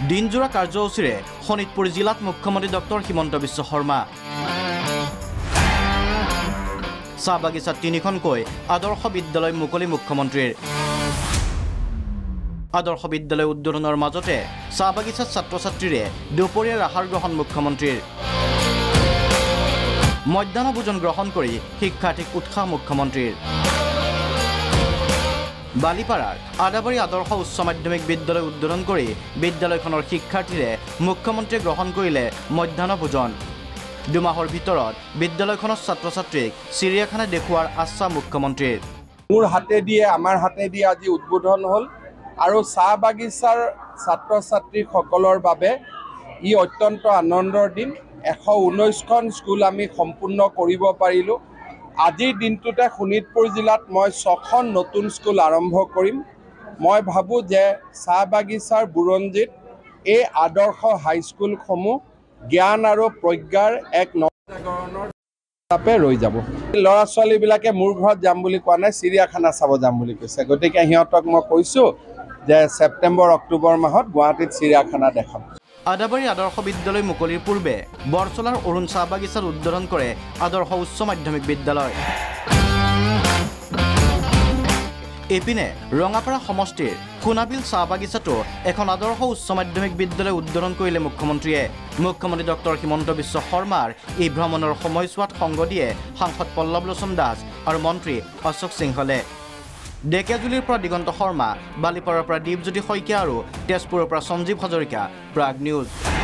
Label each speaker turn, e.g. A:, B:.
A: দিনজোৰা কাৰ্যসূচীৰে শোণিতপুৰ জিলাত মুখ্যমন্ত্ৰী ডক্টৰ হিমন্ত বিশ্ব শৰ্মা চাহ বাগিচাত 3খনকৈ আদৰ্শ বিদ্যালয় মুকলি মুখ্যমন্ত্ৰীৰ আদৰ্শ বিদ্যালয় উদ্বোধনৰ মাজতে চাহ বাগিচাত ছাত্ৰ-ছাত্ৰীৰে দুপৰীয়াৰ আহাৰ গ্ৰহণ মুখ্যমন্ত্ৰীৰ মধ্যাহ্ন ভোজন গ্ৰহণ কৰি শিক্ষাৰ্থীক উৎসাহ মুখ্যমন্ত্ৰীৰ বালিপাৰাৰ আদাবাৰী আদৰ্শ উচ্চ মাধ্যমিক বিদ্যালয় উদ্বোধন কৰি বিদ্যালয়খনৰ শিক্ষাৰ্থীৰে মুখ্যমন্ত্ৰীয়ে গ্ৰহণ কৰিলে মধ্যাহ্ন ভোজন দুমাহৰ ভিতৰত বিদ্যালয়খনৰ ছাত্ৰ-ছাত্ৰীক চিৰিয়াখানা দেখুৱাৰ আশ্বাস মুখ্যমন্ত্ৰীৰ
B: মোৰ হাতে দিয়ে আমাৰ হাতে দিয়ে আজি উদ্বোধন হ'ল আৰু চাহ বাগিচাৰ ছাত্ৰ-ছাত্ৰীসকলৰ বাবে ই অত্যন্ত আনন্দৰ দিন 119খন স্কুল আমি সম্পূৰ্ণ কৰিব পাৰিলোঁ আজিৰ দিনটোতে শোণিতপুৰ জিলাত মই 6খন নতুন স্কুল আৰম্ভ কৰিম মই ভাবোঁ যে চাহ বাগিচাৰ বুৰঞ্জীত এই আদৰ্শ হাইস্কুলসমূহ জ্ঞান আৰু প্ৰজ্ঞাৰ এক নৱজাগৰণৰ হিচাপে ৰৈ যাব ল'ৰা ছোৱালীবিলাকে মোৰ ঘৰত যাম বুলি কোৱা নাই চিৰিয়াখানা চাব যাম বুলি কৈছে গতিকে সিহঁতক মই কৈছোঁ যে ছেপ্টেম্বৰ অক্টোবৰ মাহত গুৱাহাটীত চিৰিয়াখানা দেখাম
A: আদাবাৰী আদৰ্শ বিদ্যালয় মুকলিৰ পূৰ্বে বৰচলাৰ অৰুণ চাহ বাগিচাত উদ্বোধন কৰে আদৰ্শ উচ্চ মাধ্যমিক বিদ্যালয় এপিনে ৰঙাপাৰা সমষ্টিৰ সোণাবিল চাহ বাগিচাতো এখন আদৰ্শ উচ্চ মাধ্যমিক বিদ্যালয় উদ্বোধন কৰিলে মুখ্যমন্ত্ৰীয়ে মুখ্যমন্ত্ৰী ডক্টৰ হিমন্ত বিশ্ব শৰ্মাৰ এই ভ্ৰমণৰ সময়ছোৱাত সংগ দিয়ে সাংসদ পল্লৱ লোচন দাস আৰু মন্ত্ৰী অশোক সিংহলে ডেকেজুলিৰ পৰা দিগন্ত শৰ্মা বালিপাৰাৰ পৰা দীপজ্যোতি শইকীয়া আৰু তেজপুৰৰ পৰা সঞ্জীৱ হাজৰিকা প্ৰাগ নিউজ